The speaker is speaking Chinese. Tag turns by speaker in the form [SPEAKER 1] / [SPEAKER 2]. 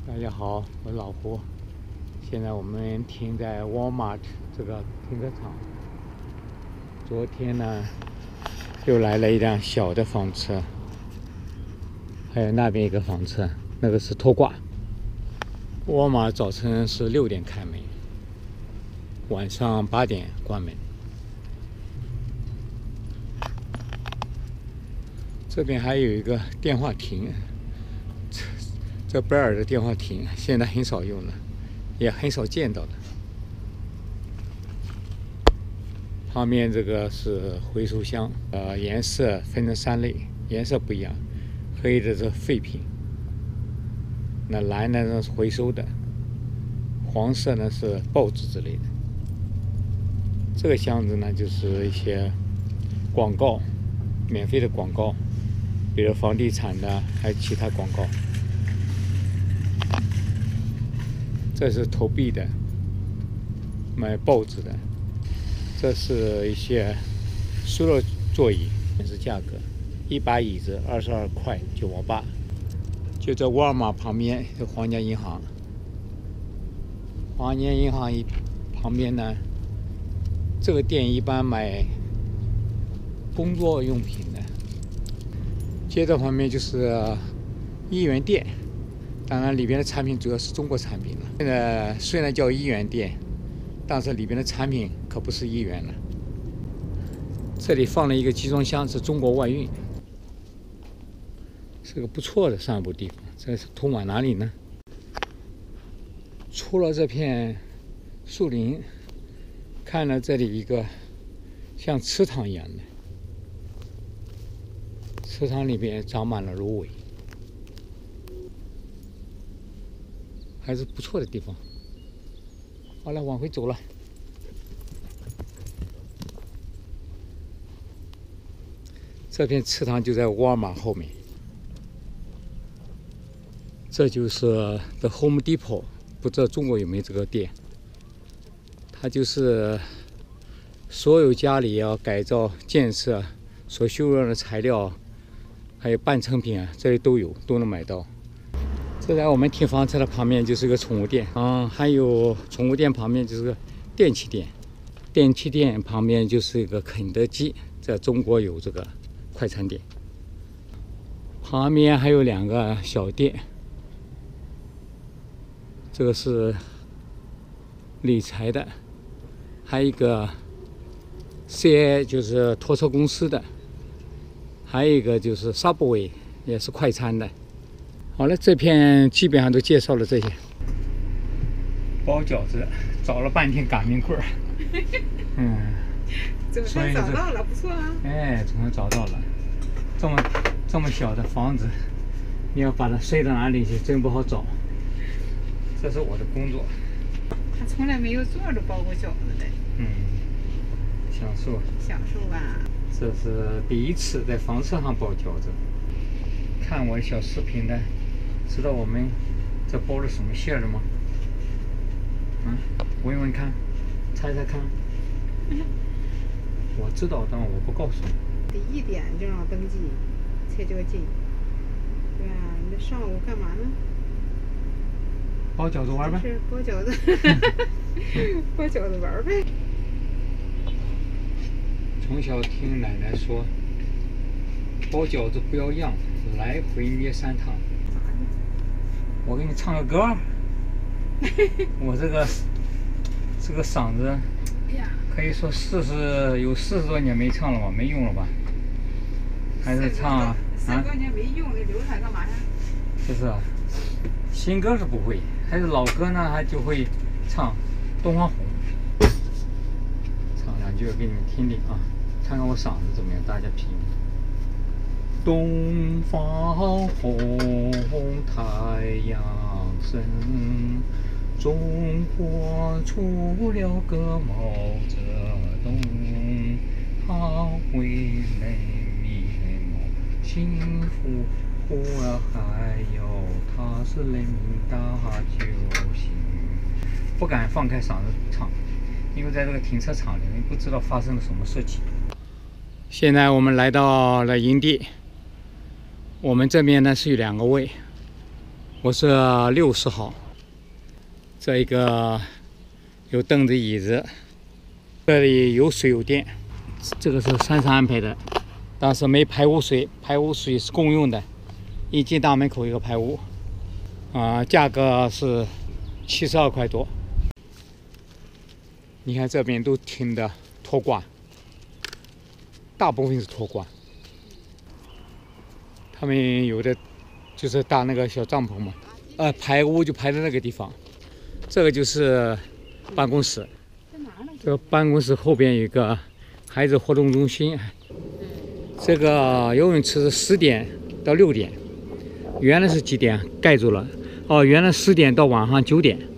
[SPEAKER 1] 大家好，我是老胡。现在我们停在 Walmart 这个停车场。昨天呢，又来了一辆小的房车，还有那边一个房车，那个是拖挂。沃尔玛早晨是6点开门，晚上8点关门。这边还有一个电话亭。这贝尔的电话亭现在很少用了，也很少见到了。旁边这个是回收箱，颜色分成3类，颜色不一样。黑的是废品，那蓝的呢是回收的，黄色呢是报纸之类的。这个箱子呢就是一些广告，免费的广告，比如房地产的，还有其他广告。这是投币的，买报纸的。这是一些塑料座椅，显示价格，1把椅子22块9毛8。就在沃尔玛旁边是皇家银行。皇家银行旁边呢，这个店一般买工作用品的。接着旁边就是1元店。当然，里边的产品主要是中国产品了。现在虽然叫1元店，但是里边的产品可不是1元了。这里放了一个集装箱，是中国外运，是个不错的散步地方。这是通往哪里呢？出了这片树林，看了这里一个像池塘一样的，池塘里边长满了芦苇。还是不错的地方。好了，往回走了。这片池塘就在沃尔玛后面。这就是 The Home Depot， 不知道中国有没有这个店。它就是所有家里要改造建设所需要的材料，还有半成品啊，这里都有，都能买到。这在我们停房车的旁边就是个宠物店，还有宠物店旁边就是个电器店，电器店旁边就是一个肯德基，在中国有这个快餐店。旁边还有2个小店，这个是理财的，还有一个 CA 就是拖车公司的，还有一个就是 Subway 也是快餐的。好了，这片基本上都介绍了这些。包饺子，找了半天擀面棍儿。
[SPEAKER 2] 总算找到了，不错啊。
[SPEAKER 1] 哎，总算找到了。这么小的房子，你要把它塞到哪里去，真不好找。这是我的工作。
[SPEAKER 2] 他从来没有坐着包过饺子的。
[SPEAKER 1] 享受。
[SPEAKER 2] 享受吧。
[SPEAKER 1] 这是第一次在房车上包饺子。看我的小视频的。知道我们这包的什么馅的吗？闻闻看，猜猜看。我知道，但我不告诉你。
[SPEAKER 2] 第1点就让登记，才叫进。对啊，你这上午干嘛呢？
[SPEAKER 1] 包饺子玩呗。
[SPEAKER 2] 是包饺子，包饺子玩呗。
[SPEAKER 1] 从小听奶奶说，包饺子不要样，来回捏3趟。我给你唱个歌。我这个嗓子，可以说有40多年没唱了吧，没用了吧？还是唱
[SPEAKER 2] 40多年没用，你留它干嘛呀？
[SPEAKER 1] 就是新歌是不会，还是老歌呢，还就会唱《东方红》。唱2句给你们听听啊，看看我嗓子怎么样，大家评。东方红，太阳升，中国出了个毛泽东，他为人民幸福活，还有他是人民大救星。不敢放开嗓子唱，因为在这个停车场里面不知道发生了什么事情。现在我们来到了营地。我们这边呢是有2个位， 我是60号。这一个有凳子、椅子，这里有水有电。这个是山上安排的，但是没排污水，排污水是公用的。一进大门口一个排污，价格是72块多。你看这边都停的拖挂，大部分是拖挂。他们有的就是搭那个小帐篷嘛，排污就排在那个地方。这个就是办公室，这个办公室后边有一个孩子活动中心。这个游泳池是10点到6点，原来是几点盖住了？原来10点到晚上9点。